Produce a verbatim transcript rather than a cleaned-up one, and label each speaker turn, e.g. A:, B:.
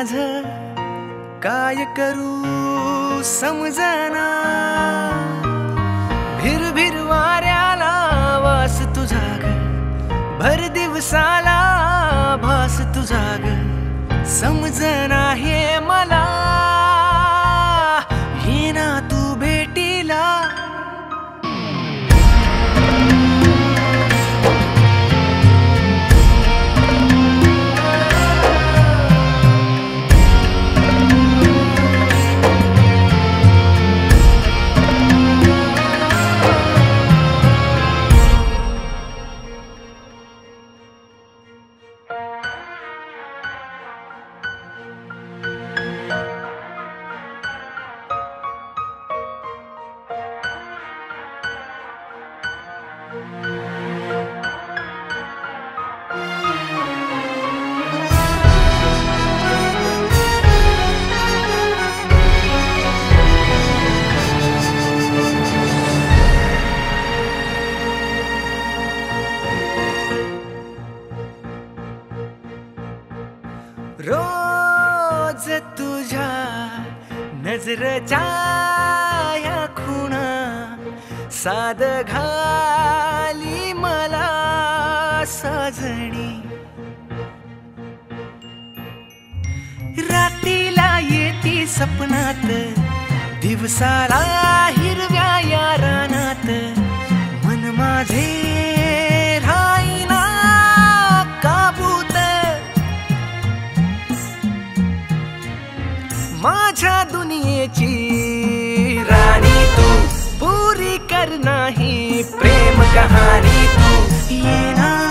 A: माझ काय करू समजना, भिर भिर वाऱ्याला वास तुझा ग, भर दिवसाला भास तुझा ग, समजना हे मला ये ना तू भेटीला. रोज तुझ्या नजरेच्या या खुणा साद घाली मला साजणी, रात्रीला येती सपनात, दिवसाला हिरव्या या रानात, मन माझे राहीना काबूत, माझ्या दुनियेची राणी तू, पुरी कर नाही प्रेम कहाणी तू, ये ना